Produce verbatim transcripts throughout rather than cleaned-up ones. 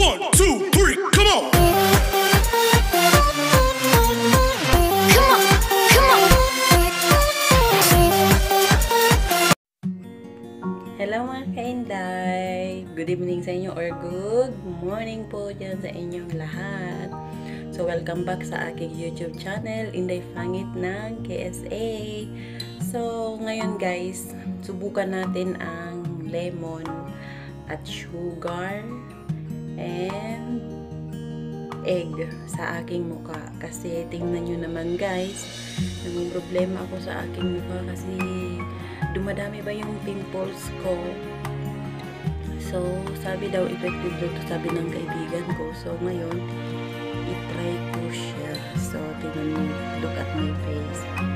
One, two, three, come on! Come on, come on! Hello mga ka-Inday! Good evening sa inyo or good morning po dyan sa inyong lahat. So welcome back sa aking YouTube channel, Inday Fangit ng K S A. So ngayon guys, subukan natin ang lemon at sugar and egg sa aking mukha. Kasi tingnan nyo naman guys, naging problema ako sa aking mukha kasi dumadami ba yung pimples ko. So sabi daw effective daw to, sabi ng kaibigan ko. So ngayon i-try ko siya. So tingnan mo, look at my face.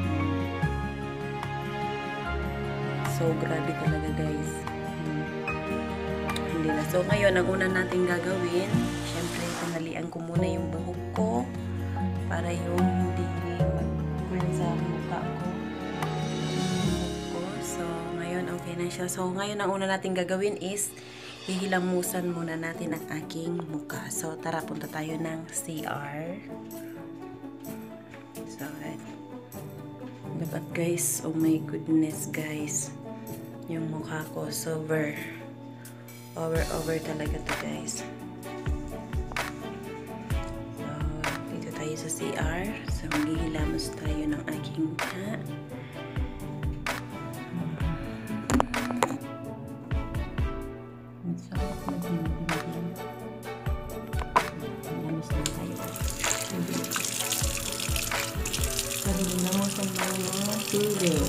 So grabe talaga guys. Hindi na. So ngayon ang una natin gagawin, syempre tanghalian ko muna yung buhok ko para yung hindi mag sa mukha ko. ko. So ngayon okay na siya. So ngayon ang una natin gagawin is hihilamusan muna natin ang aking mukha. So tara, punta tayo ng C R. So look at guys, oh my goodness guys, yung mukha ko sober over over talaga to guys. So dito tayo sa C R. So maghihilamos tayo ng aking mukha. So hilamos na tayo. So hilamusan tayo ng tubig.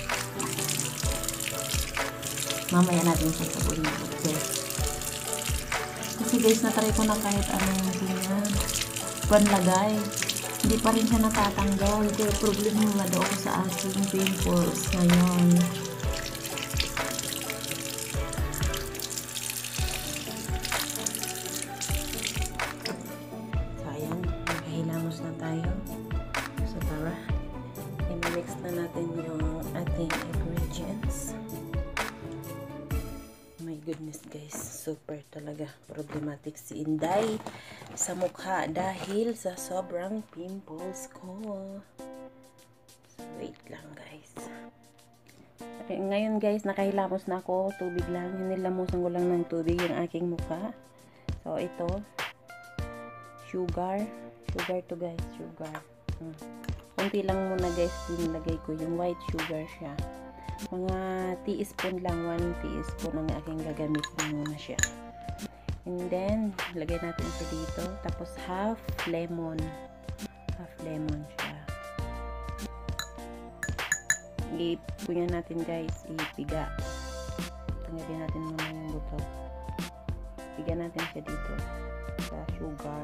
Mamaya natin siya sabunin. Okay. Kasi guys, natry ko na kahit anong ganyan panlagay, hindi pa rin siya natatanggal. Kaya problema daw ako sa aking pimples ngayon. So ayan, nakahilamos na tayo. So tara, i-mix na natin yung ating ingredients. My goodness guys, super talaga problematic si Inday sa mukha dahil sa sobrang pimples ko. So, wait lang guys. Okay, ngayon guys, nakahilamos na ako, tubig lang, hinilamusan ko lang ng tubig yung aking mukha. So ito, sugar, sugar to guys, sugar. Hmm. Kunti lang muna guys, nilagay ko yung white sugar siya. Mga teaspoon lang, one teaspoon ang aking gagamitin muna siya. And then, lagay natin siya dito. Tapos half lemon. Half lemon siya. I-punya natin guys, ipiga. Tanggalin natin muna yung buto. Piga natin siya dito sa sugar.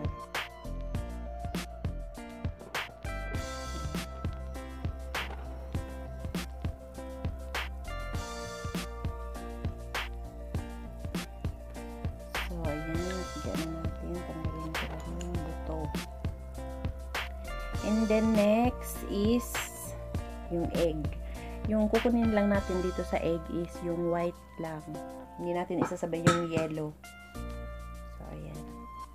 And then next is yung egg. Yung kukunin lang natin dito sa egg is yung white lang. Hindi natin isasabay yung yellow. So ayan.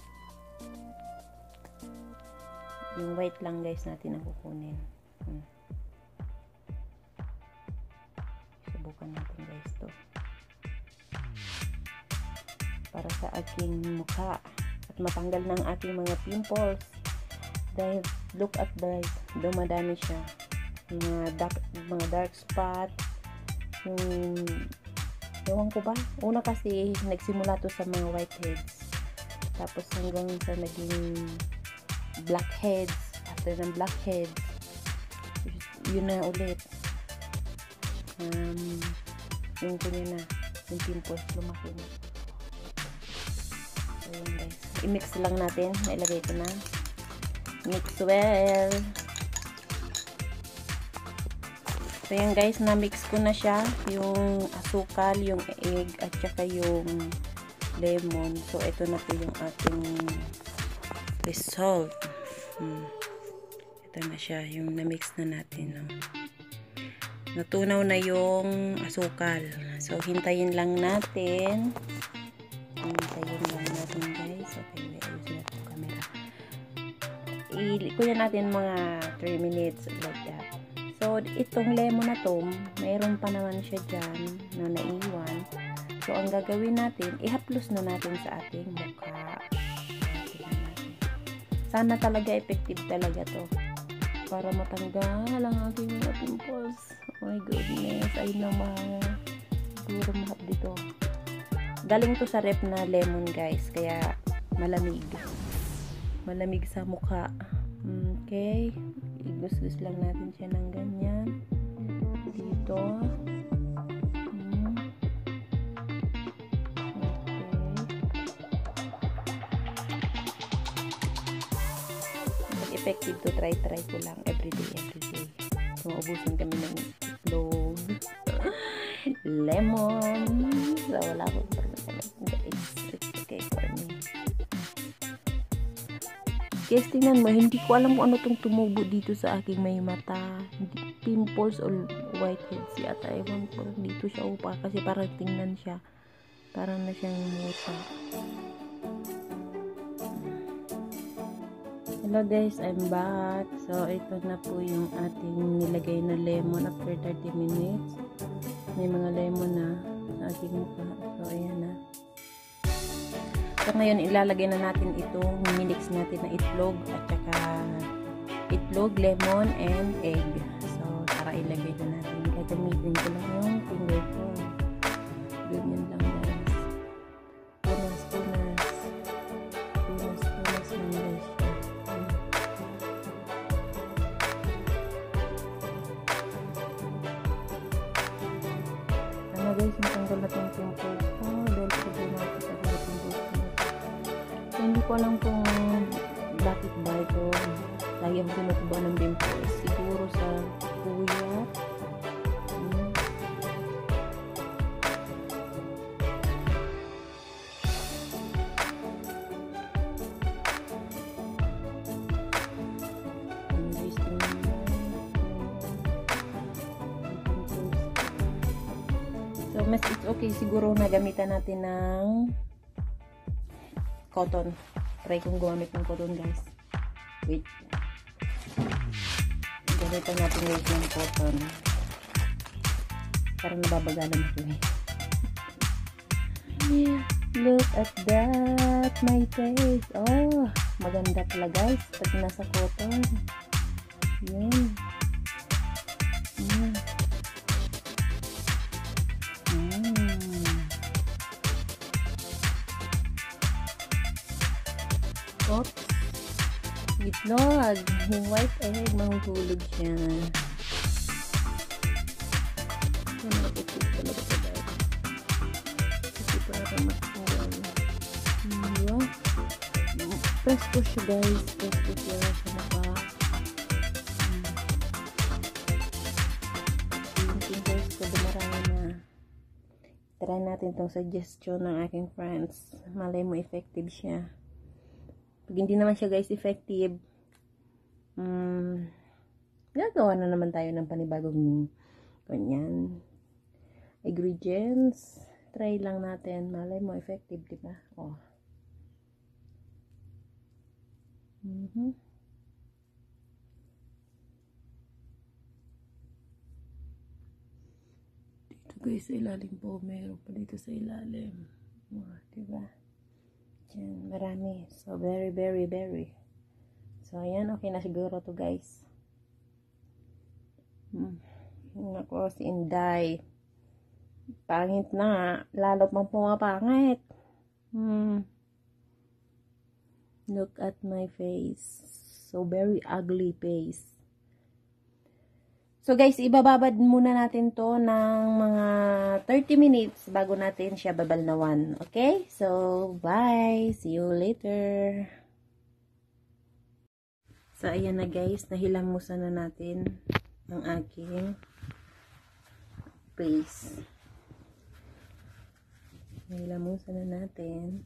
Yung white lang guys natin ang kukunin. Hmm. Subukan natin guys to. Para sa aking mukha at matanggal ng ating mga pimples. Dahil look at guys, dumadami siya. Mga dark, mga dark spot. Yung, ewan ko ba? Una kasi nagsimula to sa mga whiteheads. Tapos hanggang sa naging blackheads. After ng blackheads, yun na ulit. Um, yung kunya na, yung pimples lumaki na. So yun guys. I-mix lang natin. Nailagay ko na. Mix well. So yan guys, na-mix ko na siya. Yung asukal, yung egg, at saka yung lemon. So ito na po yung ating result. Hmm. Ito na siya, yung na-mix na natin. No? Natunaw na yung asukal. So hintayin lang natin. Hintayin lang natin guys. At kuya natin mga three minutes like that. So, itong lemon na to, mayroon pa naman siya dyan na naiwan. So, ang gagawin natin, ihaplos na natin sa ating mukha. Sana talaga effective talaga to. Para matanggal ang aking mga pimples. Oh my goodness. Ay naman. Siguro mahap dito. Galing to sa rep na lemon guys. Kaya malamig. Malamig sa mukha. Okay. Igus-gus lang natin siya ng ganyan. Dito. Hmm. Okay. Effective to try try ko lang everyday everyday. So, ubusin kami ng itlog. Lemon. So, wala akong problema. It's, it's okay for me. Guys, tingnan mo, hindi ko alam kung ano itong tumubo dito sa aking may mata. Pimples or whiteheads yata. Ewan ko, dito siya upa. Kasi parang tingnan siya. Parang na siyang muta. Hello guys, I'm back. So, ito na po yung ating nilagay na lemon after thirty minutes. May mga lemon na sa ating mukha. So, ayan na. So, ngayon, ilalagay na natin itong minix natin na itlog at saka itlog, lemon, and egg. So, para ilagay na natin. Gagamitin ko lang yung finger ko. Ganyan lang guys. Punas, punas. Punas, punas lang guys. Ano guys, matanggal natin yung pimples ko. Dahil sabihin natin sa mga pimples ko. So, hindi ko alam kung bakit ba ito lagi akong tinutuba ng pimples. Siguro sa kuya. Hmm. So, mas it's okay siguro na gamitan natin ng cotton. Try kong gumamit ng cotton guys. Wait. Gamitan natin wait ng cotton. Parang nababagalan ako eh. Yeah. Look at that. My face. Oh, maganda pala guys. Pag nasa cotton. Yan. Yan. Oops. Itlog. Yung white egg, mahuhulog siya. Yan, nakapit talaga ito dahil. Kasi para matanggal. Yan. Press ko siya guys. Press ko siya sa mukha. Yung pimples ko dumarami na. Try natin itong suggestion ng aking friends. Malay mo effective siya. Pag hindi naman siya guys effective, um, gagawa na naman tayo ng panibagong ganyan ingredients. Try lang natin, malay mo effective, diba? Oh. Mm-hmm. Dito guys sa ilalim po, meron pa dito sa ilalim. Oh, diba? Yan, marami. So, very, very, very. So, ayan. Okay na siguro to guys. Hmm. Yun ako, si Inday. Pangit na. Lalo pang pumapangit. Hmm. Look at my face. So, very ugly face. So, guys, ibababad muna natin to ng mga thirty minutes bago natin siya babalnawan. Okay? So, bye! See you later! So, ayan na guys. Nahilamusan na natin ang aking face. Nahilamusan na natin.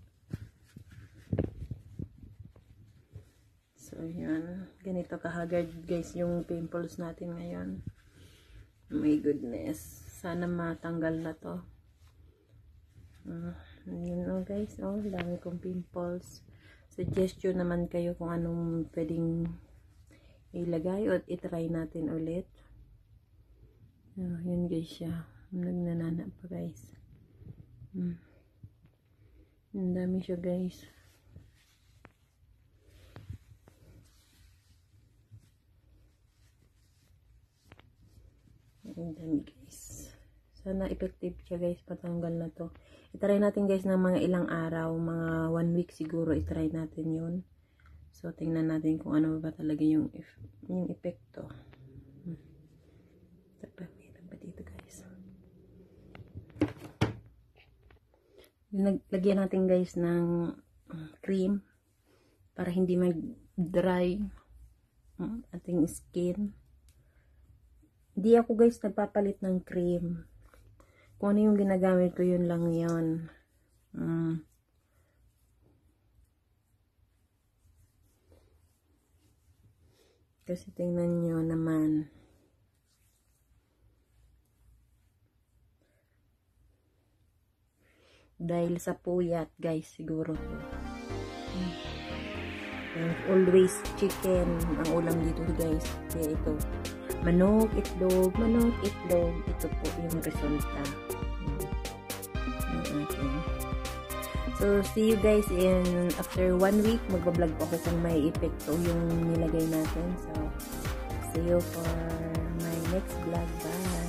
So, ayan. Ganito kahagard guys yung pimples natin ngayon. Oh my goodness. Sana matanggal na to. Uh, yun o guys. Oh, dami kong pimples. Suggestion naman kayo kung anong pwedeng ilagay o itry natin ulit. Oh, yun guys siya. Nagnanana pa guys. Hmm. Ang dami siya guys. Ang dami guys. Sana effective siya guys, patanggal na to. Itry natin guys ng mga ilang araw, mga one week siguro itry natin yun. So tingnan natin kung ano ba talaga yung, yung epekto. Hmm. Tapos meron ba dito guys? Lagyan natin guys ng cream para hindi mag-dry ating skin. Hindi ako guys nagpapalit ng cream. Kung ano yung ginagamit ko, yun lang yun. Mm. Kasi tingnan nyo naman. Dahil sa puyat guys, siguro to. Mm. Always chicken ang ulam dito guys. Kaya ito. Manok, itlog, manok, itlog. Ito po yung resulta. Okay. So, see you guys in after one week. Magbablog po ako kung may epekto yung nilagay natin. So, see you for my next vlog. Bye!